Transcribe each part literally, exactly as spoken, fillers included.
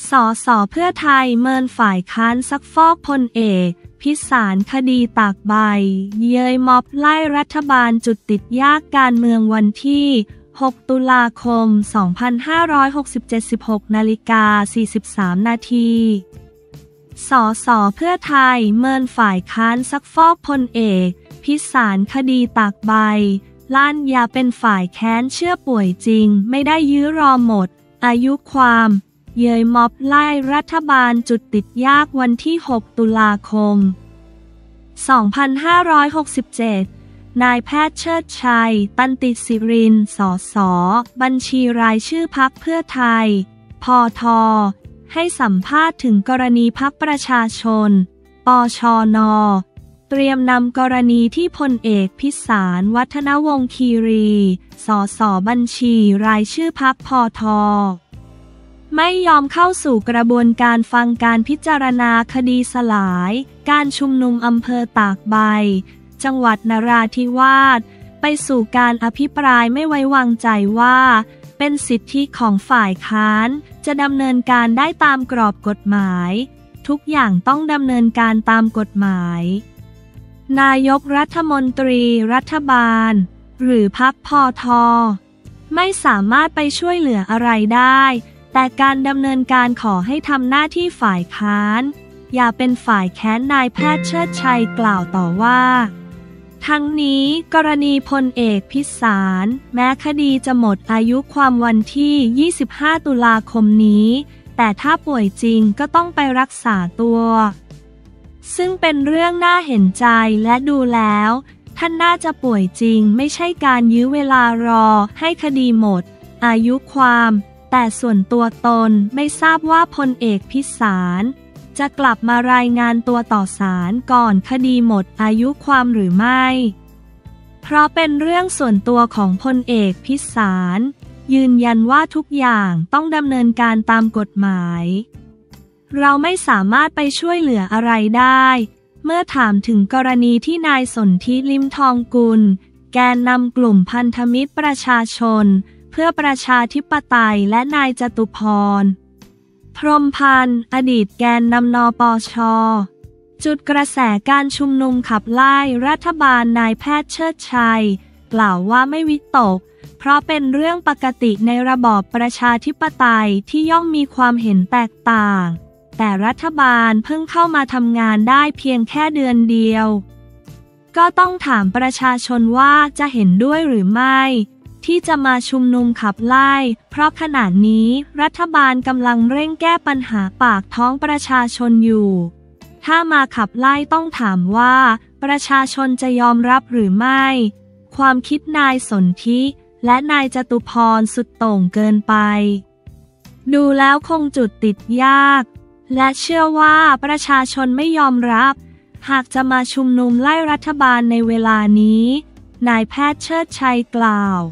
สสเพื่อไทยเมินฝ่ายค้านซักฟอกพลเอกพิสารคดีตากใบเย้ยม็อบไล่รัฐบาลจุดติดยากการเมืองวันที่หกตุลาคมสองพันห้าร้อยหกสิบเจ็ด สิบหกนาฬิกาสี่สิบสามนาทีสสเพื่อไทยเมินฝ่ายค้านซักฟอกพลเอกพิสารคดีตากใบลั่นอย่าเป็นฝ่ายแค้นเชื่อป่วยจริงไม่ได้ยื้อรอหมดอายุความเย้ยม็อบไล่รัฐบาลจุดติดยากวันที่หกตุลาคมสองพันห้าร้อยหกสิบเจ็ดนายแพทย์เชิดชัยตันติศิรินทร์สสบัญชีรายชื่อพรรคเพื่อไทยพทให้สัมภาษณ์ถึงกรณีพรรคประชาชนปชนเตรียมนำกรณีที่พลเอกพิสารวัฒนวงศ์คีรีสสบัญชีรายชื่อพรรคพทไม่ยอมเข้าสู่กระบวนการฟังการพิจารณาคดีสลายการชุมนุมอำเภอตากใบจังหวัดนราธิวาสไปสู่การอภิปรายไม่ไว้วางใจว่าเป็นสิทธิของฝ่ายค้านจะดำเนินการได้ตามกรอบกฎหมายทุกอย่างต้องดำเนินการตามกฎหมายนายกรัฐมนตรีรัฐบาลหรือพรรคพทไม่สามารถไปช่วยเหลืออะไรได้แต่การดำเนินการขอให้ทำหน้าที่ฝ่ายค้านอย่าเป็นฝ่ายแค้นนายแพทย์เชิดชัยกล่าวต่อว่าทั้งนี้กรณีพลเอกพิสารแม้คดีจะหมดอายุความวันที่ยี่สิบห้าตุลาคมนี้แต่ถ้าป่วยจริงก็ต้องไปรักษาตัวซึ่งเป็นเรื่องน่าเห็นใจและดูแล้วท่านน่าจะป่วยจริงไม่ใช่การยื้อเวลารอให้คดีหมดอายุความแต่ส่วนตัวตนไม่ทราบว่าพลเอกพิสารจะกลับมารายงานตัวต่อศาลก่อนคดีหมดอายุความหรือไม่เพราะเป็นเรื่องส่วนตัวของพลเอกพิสารยืนยันว่าทุกอย่างต้องดำเนินการตามกฎหมายเราไม่สามารถไปช่วยเหลืออะไรได้เมื่อถามถึงกรณีที่นายสนธิลิ้มทองกุลแกนนำกลุ่มพันธมิตรประชาชนเพื่อประชาธิปไตยและนายจตุพรพรหมพันธ์อดีตแกนนำนปช.จุดกระแสการชุมนุมขับไล่รัฐบาลนายแพทย์เชิดชัยกล่าวว่าไม่วิตกเพราะเป็นเรื่องปกติในระบอบประชาธิปไตยที่ย่อมมีความเห็นแตกต่างแต่รัฐบาลเพิ่งเข้ามาทำงานได้เพียงแค่เดือนเดียวก็ต้องถามประชาชนว่าจะเห็นด้วยหรือไม่ที่จะมาชุมนุมขับไล่เพราะขณะนี้รัฐบาลกำลังเร่งแก้ปัญหาปากท้องประชาชนอยู่ถ้ามาขับไล่ต้องถามว่าประชาชนจะยอมรับหรือไม่ความคิดนายสนธิและนายจตุพรสุดโต่งเกินไปดูแล้วคงจุดติดยากและเชื่อว่าประชาชนไม่ยอมรับหากจะมาชุมนุมไล่รัฐบาลในเวลานี้นายแพทย์เชิดชัยกล่าว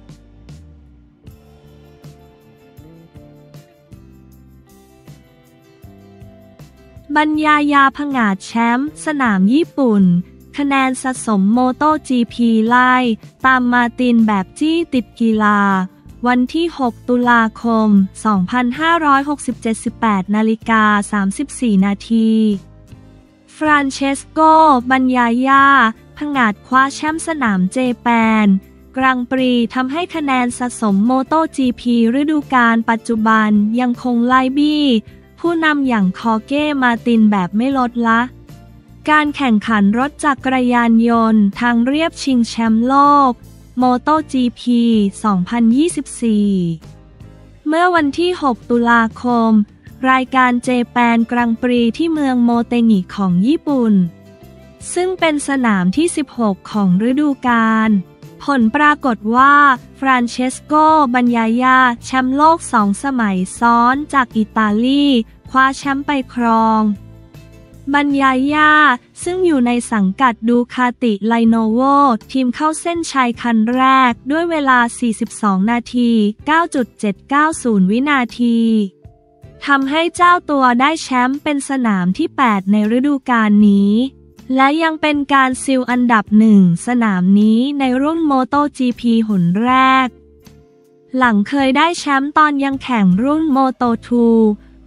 บรรยายาผงาดแชมป์สนามญี่ปุ่นคะแนนสะสมโมโต จี พี ไล่ตามมาตินแบบจี้ติดกีฬาวันที่หกตุลาคมสองพันห้าร้อยหกสิบเจ็ด สิบแปดนาฬิกาสามสิบสี่นาทีฟรานเชสโกบรรยายาผงาดคว้าแชมป์สนามเจแปนกรังปรีทำให้คะแนนสะสมโมโต จี พี ฤดูกาลปัจจุบันยังคงไล่บี้ผู้นำอย่างคอเก้มาตินแบบไม่ลดละการแข่งขันรถจักรยานยนต์ทางเรียบชิงแชมป์โลกโมโต จี พี สองพันยี่สิบสี่ เมื่อวันที่หกตุลาคมรายการเจแปนกรังปรีที่เมืองโมเตงิของญี่ปุ่นซึ่งเป็นสนามที่สิบหกของฤดูกาลผลปรากฏว่าฟรานเชสโกบรรยายาแชมป์โลกสองสมัยซ้อนจากอิตาลีคว้าแชมป์ไปครองบรรยายาซึ่งอยู่ในสังกัดดูคาติไลโนโวทีมเข้าเส้นชัยคันแรกด้วยเวลาสี่สิบสองนาที เก้าจุดเจ็ดเก้าศูนย์ วินาทีทำให้เจ้าตัวได้แชมป์เป็นสนามที่แปดในฤดูกาลนี้และยังเป็นการซีลอันดับหนึ่งสนามนี้ในรุ่นโมโต จี พี หนแรกหลังเคยได้แชมป์ตอนยังแข่งรุ่นโมโต ทู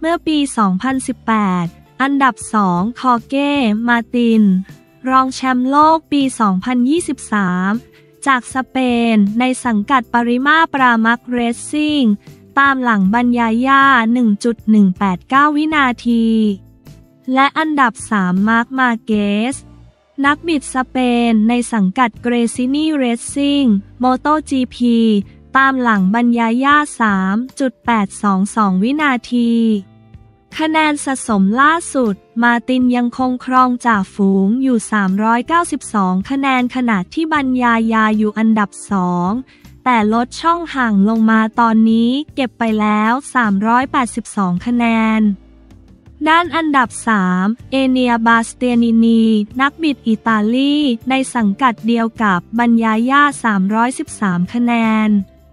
เมื่อปี สองพันสิบแปด อันดับ สอง คอร์เก้ มาร์ติน รองแชมป์โลกปี สองพันยี่สิบสาม จากสเปนในสังกัดปริมาปรามักเรซซิ่งตามหลังบัญญาย่า หนึ่งจุดหนึ่งแปดเก้า วินาที และอันดับ สาม มาร์ค มาร์เกส นักบิดสเปนในสังกัดเกรซินีเรซซิ่งโมโต จี พี ตามหลังบัญญาย่า สามจุดแปดสองสอง วินาทีคะแนนสะสมล่าสุดมาร์ตินยังคงครองจ่าฝูงอยู่สามร้อยเก้าสิบสองคะแนนขณะที่บัญญายาอยู่อันดับสองแต่ลดช่องห่างลงมาตอนนี้เก็บไปแล้วสามร้อยแปดสิบสองคะแนนด้านอันดับสามเอเนียบาสเตียนินีนักบิดอิตาลีในสังกัดเดียวกับบัญญาย่าสามร้อยสิบสามคะแนน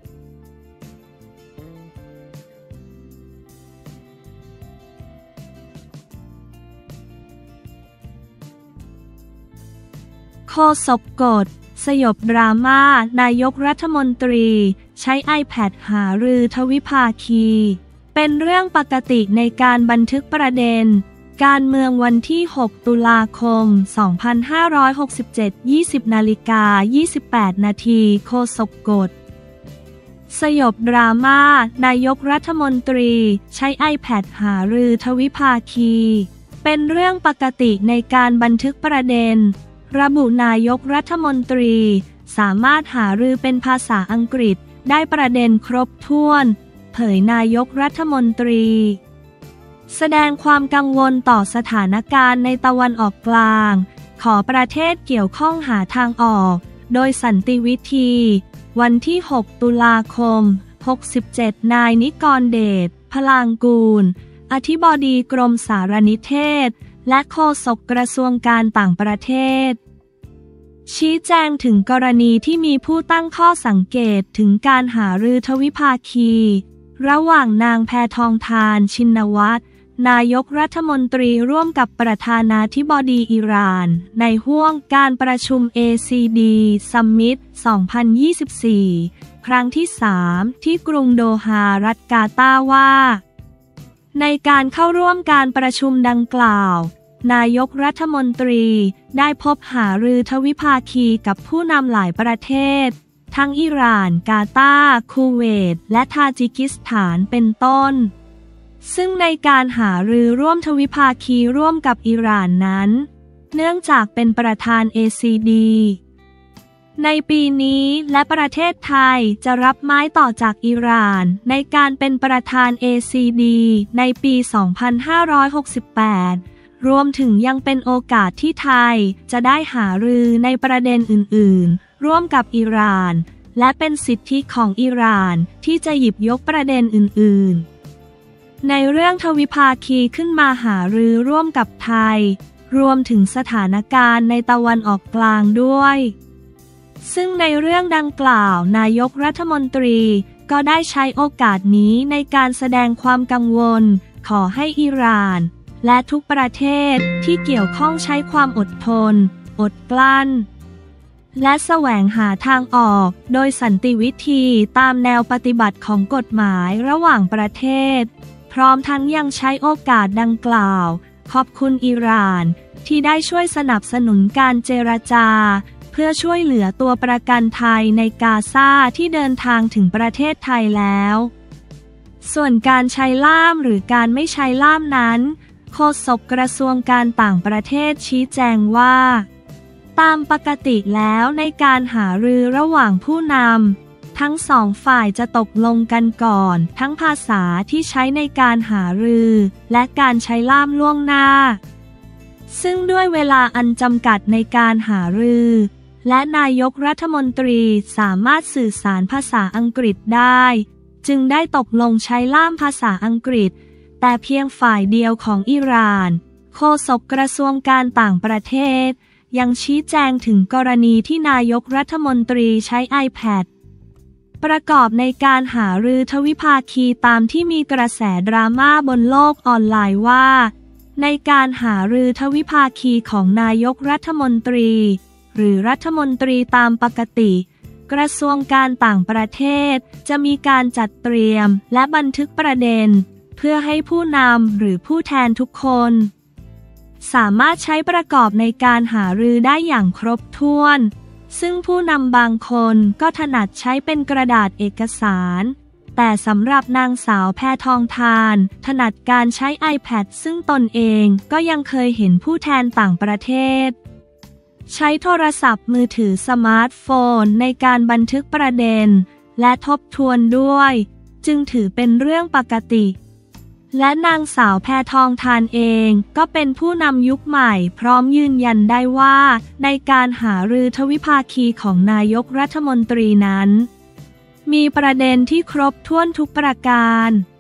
โฆษกกฎสยบดราม่านายกรัฐมนตรีใช้ ไอแพด หารือทวิภาคีเป็นเรื่องปกติในการบันทึกประเด็นการเมืองวันที่ หก ตุลาคม สองพันห้าร้อยหกสิบเจ็ด ยี่สิบ นาฬิกา ยี่สิบแปด นาทีโฆษกกฎสยบดราม่านายกรัฐมนตรีใช้ ไอแพด หารือทวิภาคีเป็นเรื่องปกติในการบันทึกประเด็นระบุนายกรัฐมนตรีสามารถหารือเป็นภาษาอังกฤษได้ประเด็นครบถ้วนเผยนายกรัฐมนตรีแสดงความกังวลต่อสถานการณ์ในตะวันออกกลางขอประเทศเกี่ยวข้องหาทางออกโดยสันติวิธีวันที่ หก ตุลาคม หกสิบเจ็ด นายนิกรเดช พลางกูลอธิบดีกรมสารนิเทศและโฆษกกระทรวงการต่างประเทศชี้แจงถึงกรณีที่มีผู้ตั้งข้อสังเกตถึงการหารือทวิภาคีระหว่างนางแพทองธารชินวัตรนายกรัฐมนตรีร่วมกับประธานาธิบดีอิหร่านในห้วงการประชุม เอ ซี ดี Summit สองพันยี่สิบสี่ ครั้งที่ สาม ที่กรุงโดฮารัฐกาตาร์ว่าในการเข้าร่วมการประชุมดังกล่าวนายกรัฐมนตรีได้พบหารือทวิภาคีกับผู้นำหลายประเทศทั้งอิหร่านกาตาร์คูเวตและทาจิกิสถานเป็นต้นซึ่งในการหารือร่วมทวิภาคีร่วมกับอิหร่านนั้นเนื่องจากเป็นประธาน เอ ซี ดี ในปีนี้และประเทศไทยจะรับไม้ต่อจากอิหร่านในการเป็นประธาน เอ ซี ดี ในปี สองพันห้าร้อยหกสิบแปด รวมถึงยังเป็นโอกาสที่ไทยจะได้หารือในประเด็นอื่นๆร่วมกับอิหร่านและเป็นสิทธิของอิหร่านที่จะหยิบยกประเด็นอื่นๆในเรื่องทวิภาคีขึ้นมาหารือร่วมกับไทยรวมถึงสถานการณ์ในตะวันออกกลางด้วยซึ่งในเรื่องดังกล่าวนายกรัฐมนตรีก็ได้ใช้โอกาสนี้ในการแสดงความกังวลขอให้อิหร่านและทุกประเทศที่เกี่ยวข้องใช้ความอดทนอดกลั้นและแสวงหาทางออกโดยสันติวิธีตามแนวปฏิบัติของกฎหมายระหว่างประเทศพร้อมทั้งยังใช้โอกาสดังกล่าวขอบคุณอิหร่านที่ได้ช่วยสนับสนุนการเจรจาเพื่อช่วยเหลือตัวประกันไทยในกาซาที่เดินทางถึงประเทศไทยแล้วส่วนการใช้ล่ามหรือการไม่ใช้ล่ามนั้นโฆษกกระทรวงการต่างประเทศชี้แจงว่าตามปกติแล้วในการหารือระหว่างผู้นำทั้งสองฝ่ายจะตกลงกันก่อนทั้งภาษาที่ใช้ในการหารือและการใช้ล่ามล่วงหน้าซึ่งด้วยเวลาอันจำกัดในการหารือและนายกรัฐมนตรีสามารถสื่อสารภาษาอังกฤษได้จึงได้ตกลงใช้ล่ามภาษาอังกฤษแต่เพียงฝ่ายเดียวของอิหร่านโฆษกกระทรวงการต่างประเทศยังชี้แจงถึงกรณีที่นายกรัฐมนตรีใช้ ไอแพด ประกอบในการหารือทวิภาคีตามที่มีกระแสดราม่าบนโลกออนไลน์ว่าในการหารือทวิภาคีของนายกรัฐมนตรีหรือรัฐมนตรีตามปกติกระทรวงการต่างประเทศจะมีการจัดเตรียมและบันทึกประเด็นเพื่อให้ผู้นำหรือผู้แทนทุกคนสามารถใช้ประกอบในการหารือได้อย่างครบถ้วนซึ่งผู้นำบางคนก็ถนัดใช้เป็นกระดาษเอกสารแต่สำหรับนางสาวแพทองธารถนัดการใช้ iPad ซึ่งตนเองก็ยังเคยเห็นผู้แทนต่างประเทศใช้โทรศัพท์มือถือสมาร์ทโฟนในการบันทึกประเด็นและทบทวนด้วยจึงถือเป็นเรื่องปกติและนางสาวแพทองธารเองก็เป็นผู้นำยุคใหม่พร้อมยืนยันได้ว่าในการหารือทวิภาคีของนายกรัฐมนตรีนั้นมีประเด็นที่ครบถ้วนทุกประการ